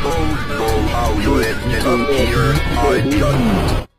Don't go out with it here. I just